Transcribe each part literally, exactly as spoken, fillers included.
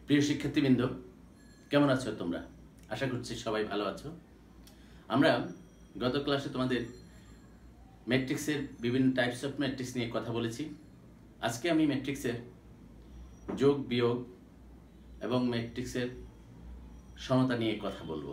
প্রিয় শিক্ষার্থীবৃন্দ, কেমন আছো তোমরা? আশা করছি সবাই ভালো আছো। আমরা গত ক্লাসে তোমাদের ম্যাট্রিক্সের বিভিন্ন টাইপস অফ ম্যাট্রিক্স নিয়ে কথা বলেছি। আজকে আমি ম্যাট্রিক্সের যোগ বিয়োগ এবং ম্যাট্রিক্সের সমতা নিয়ে কথা বলবো।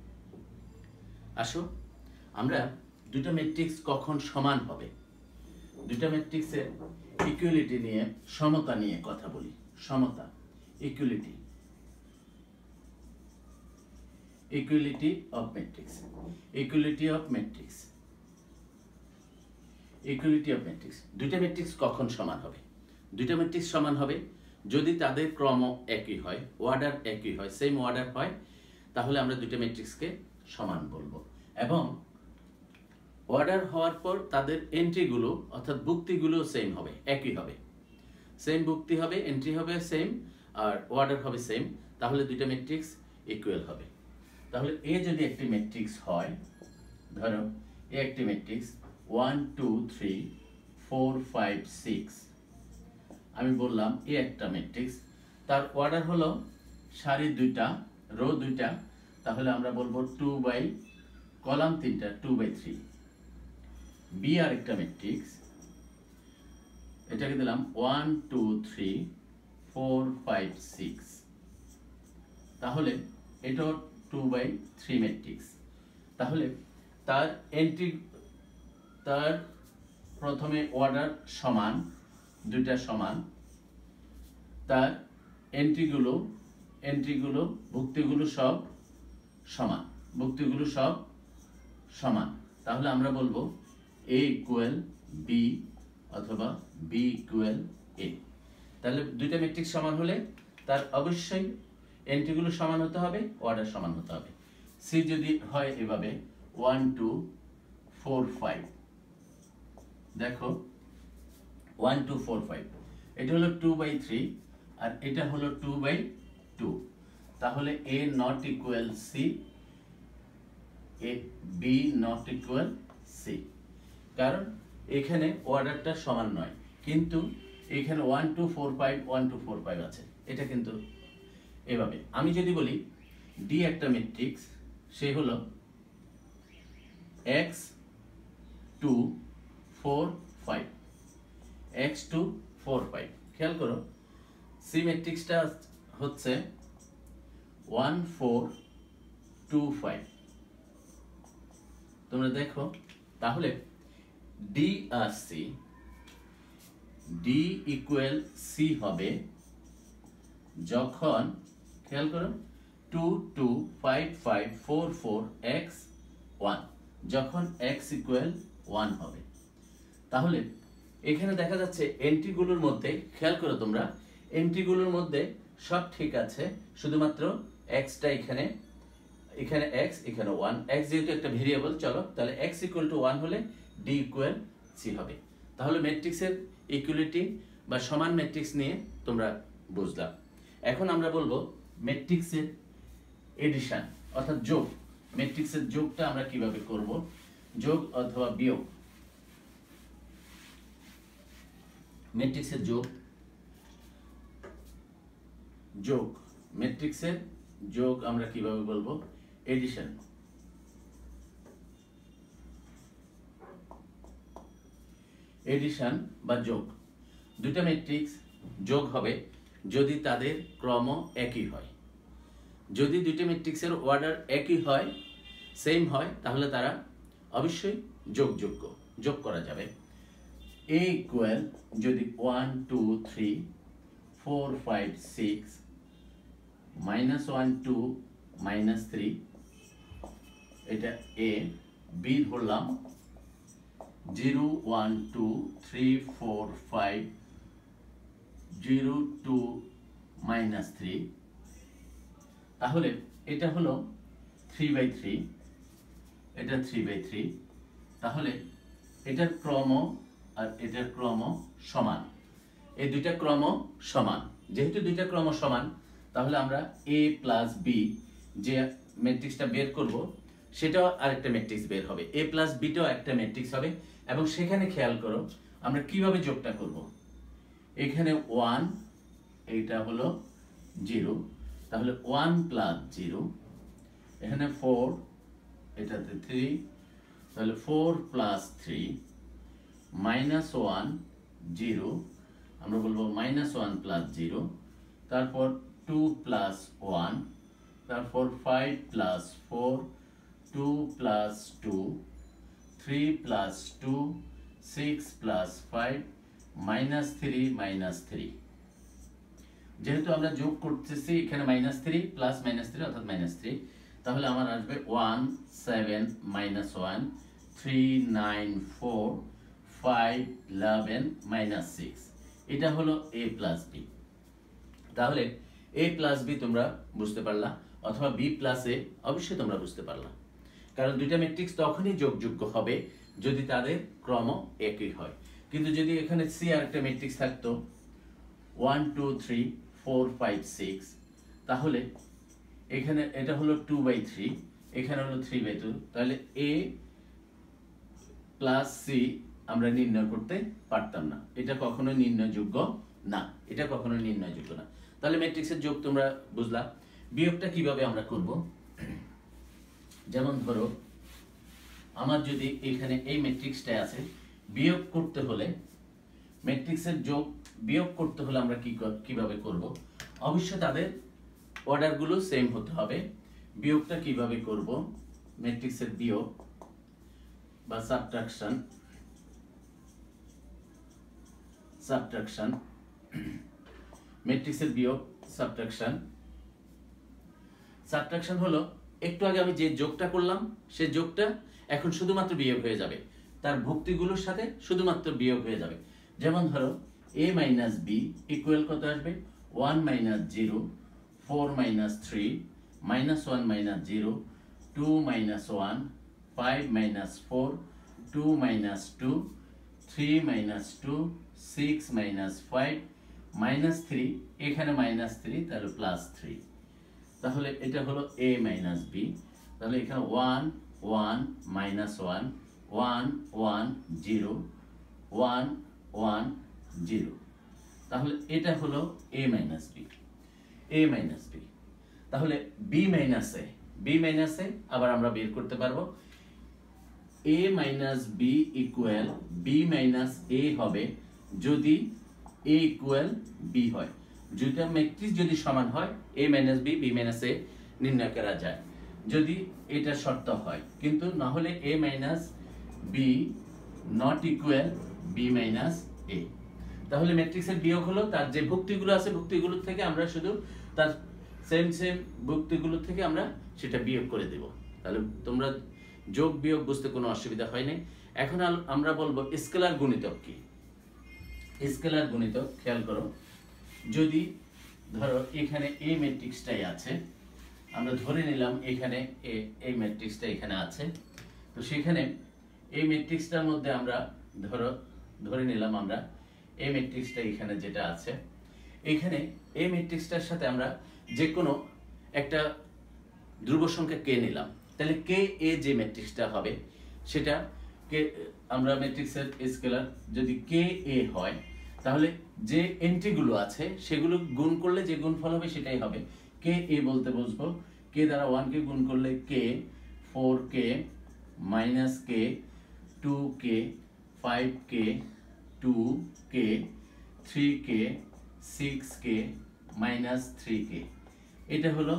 আসো আমরা দুটো ম্যাট্রিক্স কখন সমান হবে, দুটো ম্যাট্রিক্সের ইকুয়ালিটি নিয়ে, সমতা নিয়ে কথা বলি। সমতা, equality, equality of matrix, equality of matrix, equality of matrix. দুইটা ম্যাট্রিক্স কখন সমান হবে? দুইটা ম্যাট্রিক্স সমান হবে যদি তাদের ক্রম একই হয়, অর্ডার একই হয়, সেম অর্ডার হয়, তাহলে আমরা দুইটা ম্যাট্রিক্সকে সমান বলবো। এবং অর্ডার হওয়ার পর তাদের এন্ট্রিগুলো অর্থাৎ ভুক্তিগুলো সেম হবে, একই হবে, সেম ভুক্তি হবে, এন্ট্রি হবে সেম, আর অর্ডার হবে সেম, তাহলে দুইটা ম্যাট্রিক্স ইকুয়াল হবে। তাহলে এ যদি একটি ম্যাট্রিক্স হয়, ধরো এ একটি matrix one two three four five six, আমি বললাম এ একটা ম্যাট্রিক্স, তার অর্ডার হলো সারি দুইটা, রো দুইটা, তাহলে আমরা বলবো টু বাই কলাম তিনটা, টু বাই থ্রি। বি আর একটা ম্যাট্রিক্স, এটাকে দিলাম one two three four five six, তাহলে এটা টু বাই থ্রি ম্যাট্রিক্স। তাহলে তার এন্ট্রি, তার প্রথমে অর্ডার সমান, দুইটা সমান, তার এন্ট্রিগুলো এন্ট্রিগুলো ভুক্তিগুলো সব সমান, ভুক্তিগুলো সব সমান, তাহলে আমরা বলবো এ ইকুয়াল বি অথবা বি ইকুয়াল এ। তাহলে দুইটা ম্যাট্রিক্স সমান হলে তার অবশ্যই এন্ট্রিগুলো সমান হতে হবে, অর্ডার সমান হতে হবে। সি যদি হয় এভাবে ওয়ান টু ফোর ফাইভ, দেখো ওয়ান টু ফোর ফাইভ, এটা হলো টু বাই থ্রি আর এটা হলো টু বাই টু, তাহলে A not equal C, A B not equal C, কারণ এখানে অর্ডারটা সমান নয়, কিন্তু এখানে one two four five one two four five আছে, এটা কিন্তু এভাবে। আমি যদি বলি ডি একটা ম্যাট্রিক্স, সে হলো x two four five, x two four five, খেয়াল করো সি ম্যাট্রিক্সটা হচ্ছে ওয়ান ফোর টু ফাইভ, তোমরা দেখো। তাহলে ডি আর সি, ডি ইকুয়াল সি হবে যখন, খেয়াল করো, two two five five four four x one, যখন এক্স ইকুয়াল ওয়ান হবে। তাহলে এখানে দেখা যাচ্ছে এন্ট্রিগুলোর মধ্যে, খেয়াল করো তোমরা, এন্ট্রিগুলোর মধ্যে সব ঠিক আছে, শুধুমাত্র এক্সটা এখানে, এখানে এক্স, এখানে ওয়ান, এক্স যেহেতু একটা ভেরিয়েবল, চলো তাহলে এক্স ইকুয়াল টু ওয়ান হলে ডি ইকুয়াল সি হবে। তাহলে ম্যাট্রিক্সের ইকুয়ালিটি বা সমান ম্যাট্রিক্স নিয়ে তোমরা বুঝলাম। এখন আমরা বলবো ম্যাট্রিক্সের এডিশন অর্থাৎ যোগ। ম্যাট্রিক্সের যোগটা আমরা কিভাবে করব, যোগ অথবা বিয়োগ। ম্যাট্রিক্সের যোগ, যোগ ম্যাট্রিক্সের যোগ আমরা কিভাবে বলবো, এডিশন। এডিশন বা যোগ, দুটো ম্যাট্রিক্স যোগ হবে যদি তাদের ক্রম একই হয়। যদি দুটো ম্যাট্রিক্সের অর্ডার একই হয়, সেম হয়, তাহলে তারা অবশ্যই যোগযোগ্য, যোগ করা যাবে। এ ইকুয়াল যদি one two three four five six minus one two minus three, এটা এ, বি ধরলাম zero one two three four five zero two minus three, তাহলে এটা হলো থ্রি বাই থ্রি, এটা থ্রি বাই থ্রি, তাহলে এটার ক্রম আর এটার ক্রম সমান, এই দুইটা ক্রম সমান। যেহেতু দুইটা ক্রম সমান, তাহলে আমরা এ প্লাস বি যে ম্যাট্রিক্সটা বের করব, সেটাও আরেকটা ম্যাট্রিক্স বের হবে, এ প্লাস বিটাও একটা ম্যাট্রিক্স হবে। এবং সেখানে খেয়াল করো আমরা কিভাবে যোগটা করব, এখানে ওয়ান, এইটা হলো জিরো, তাহলে ওয়ান প্লাস জিরো, এখানে ফোর, এটাতে থ্রি, তাহলে four plus three minus one zero, আমরা বলবো মাইনাস ওয়ান প্লাস জিরো, তারপর টু প্লাস ওয়ান, তারপর five plus four, two plus two, three plus two, six plus five, minus three minus three. যেহেতু আমরা যোগ করতেছি এখানে minus three plus minus three অর্থাৎ মাইনাস থ্রি, তাহলে আমার আসবে one seven minus one, three nine four, five eleven minus six. এটা হলো এ প্লাস বি। তাহলে এ প্লাস বি তোমরা বুঝতে পারলা, অথবা বি প্লাস এ অবশ্যই তোমরা বুঝতে পারলা, কারণ দুইটা ম্যাট্রিক্স তখনই যোগযোগ্য হবে যদি তাদের ক্রম একই হয়। কিন্তু যদি এখানে সি আর একটা ম্যাট্রিক্স থাকতো one two three four five six, তাহলে এখানে এটা হলো টু বাই থ্রি, এখানে হলো থ্রি বাই টু, তাহলে এ প্লাস সি আমরা নির্ণয় করতে পারতাম না। এটা কখনোই নির্ণয়যোগ্য না, এটা কখনোই নির্ণয়যোগ্য না। তাহলে ম্যাট্রিক্সের যোগ তোমরা বুঝলা। বিয়োগটা কিভাবে আমরা করব? যেমন ধরো আমার যদি এখানে এই ম্যাট্রিক্সটা আছে, বিয়োগ করতে হলে ম্যাট্রিক্সের যোগ বিয়োগ করতে হলে আমরা কি কিভাবে করব? অবশ্যই তাদের অর্ডারগুলো সেম হতে হবে। বিয়োগটা কিভাবে করব? ম্যাট্রিক্সের বিয়োগ বা সাবট্রাকশন, সাবট্রাকশন ম্যাট্রিক্সের বিয়োগ সাবট্রাকশন। সাবট্রাকশন হলো একটু আগে আমি যে যোগটা করলাম সে যোগটা এখন শুধুমাত্র বিয়োগ হয়ে যাবে, তার ভুক্তিগুলোর সাথে শুধুমাত্র বিয়োগ হয়ে যাবে। যেমন ধরো a মাইনাস বি ইকুয়াল কত আসবে? One minus zero, four minus three, minus one minus zero, two minus one, five minus four, two minus two, three minus two, six minus five, minus three, এখানে minus three, তাহলে plus three. তাহলে এটা হলো a minus B. তাহলে এখানে one one minus one, one one zero, one one zero. তাহলে এটা হলো a minus B, a minus B. তাহলে b minus a, b minus a আবার আমরা বের করতে পারবো। a minus b equal b minus a হবে যদি a ইকুয়াল b হয়। দুইটা ম্যাট্রিক্স যদি সমান হয় a minus b, b minus a নির্ণয় করা যায় যদি এটা শর্ত হয়, কিন্তু না হলে a minus b not equal b minus a। তাহলে ম্যাট্রিক্সের বিয়োগ হলো তার যে ভুক্তিগুলো আছে ভুক্তিগুলো থেকে আমরা শুধু তার সেম সেম ভুক্তিগুলো থেকে আমরা সেটা বিয়োগ করে দেব। তাহলে তোমরা যোগ বিয়োগ বুঝতে কোনো অসুবিধা হয় না। এখন আমরা বলবো স্কেলার গুণিতক কি। স্কেলার গুণিতক খেয়াল করো, যদি ধরো এখানে এই ম্যাট্রিক্সটাই আছে, আমরা ধরে নিলাম এখানে এই ম্যাট্রিক্সটা এখানে আছে, তো সেখানে এই ম্যাট্রিক্সটার মধ্যে আমরা ধরো ধরে নিলাম আমরা এই ম্যাট্রিক্সটা এখানে যেটা আছে, এখানে এই ম্যাট্রিক্সটার সাথে আমরা যে কোনো একটা ধ্রুব সংখ্যা কে নিলাম, তাহলে কে এ যে ম্যাট্রিক্সটা হবে সেটা কে আমরা ম্যাট্রিক্সের স্কেলার যদি কে এ হয়, তাহলে যে এন্ট্রিগুলো আছে সেগুলো গুণ করলে যে গুণফল হবে সেটাই হবে। কে এ বলতে বুঝবো কে দ্বারা ওয়ান কে গুণ করলে k, four k, minus k, two k, five k, two k, three k, six k, minus three k. এটা হলো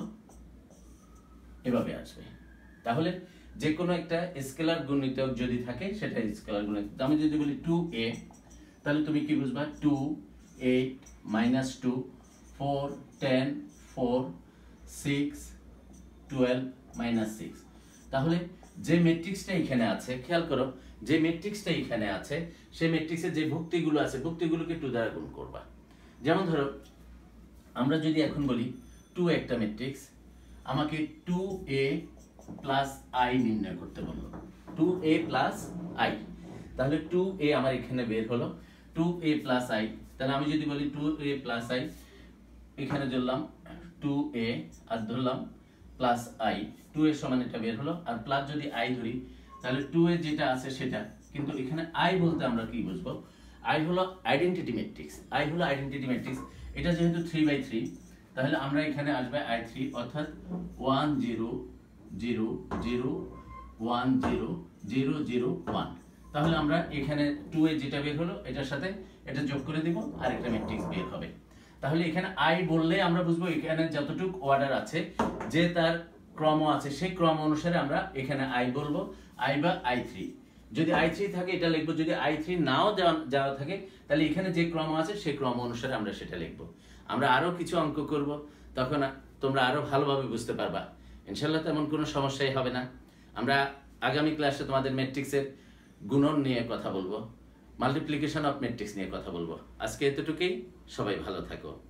এভাবে আসবে। তাহলে যে কোনো একটা স্কেলার গুণিতক যদি থাকে সেটা স্কেলার গুণিতক। আমি যদি বলি টু এ, তাহলে তুমি কি বুঝবা? Two, eight, minus two, four, ten, four, six, twelve, minus six. তাহলে যে ম্যাট্রিক্সটা এখানে আছে, খেয়াল করো যে ম্যাট্রিক্সটা এখানে আছে সেই ম্যাট্রিক্সের যে ভুক্তিগুলো আছে ভুক্তিগুলোকে টু দ্বারা গুণ করবা। যেমন ধরো আমরা যদি এখন বলি টু একটা ম্যাট্রিক্স, আমাকে টু এ প্লাস আই নির্ণয় করতে বললো, টু এ প্লাস আই। তাহলে টু এ আমার এখানে বের হলো, টু এ প্লাস আই। তাহলে আমি যদি বলি টু এ প্লাস আই, এখানে ধরলাম টু এ আর ধরলাম প্লাস আই, টু এর সমান এটা বের হলো, আর প্লাস যদি আই ধরি তাহলে টু এ যেটা আছে সেটা, কিন্তু এখানে আই বলতে আমরা কি বুঝবো? আই হলো আইডেন্টিটি ম্যাট্রিক্স, আই হলো আইডেন্টিটি ম্যাট্রিক্স। এটা যেহেতু থ্রি বাই থ্রি, তাহলে আমরা এখানে আসবে আই থ্রি অর্থাৎ one zero zero zero one zero zero zero one. তাহলে আমরা এখানে টু এ যেটা বের হলো এটার সাথে এটা যোগ করে দিব আর একটা ম্যাট্রিক্স বের হবে। তাহলে এখানে আই বললে আমরা বুঝবো এখানে যতটুকু অর্ডার আছে যে তার ক্রম আছে সেই ক্রম অনুসারে আমরা এখানে আই বলবো, আই বা আই থ্রি। যদি আই থ্রি থাকে এটা লিখবো, যদি আই থ্রি নাও যাওয়া থাকে তাহলে এখানে যে ক্রম আছে সেই ক্রম অনুসারে আমরা সেটা লিখবো। আমরা আরো কিছু অঙ্ক করব, তখন তোমরা আরো ভালোভাবে বুঝতে পারবা। ইনশাআল্লাহ তেমন কোনো সমস্যাই হবে না। আমরা আগামী ক্লাসে তোমাদের ম্যাট্রিক্সের গুণন নিয়ে কথা বলবো, মাল্টিপ্লিকেশন অফ ম্যাট্রিক্স নিয়ে কথা বলবো। আজকে এতটুকুই, সবাই ভালো থাকো।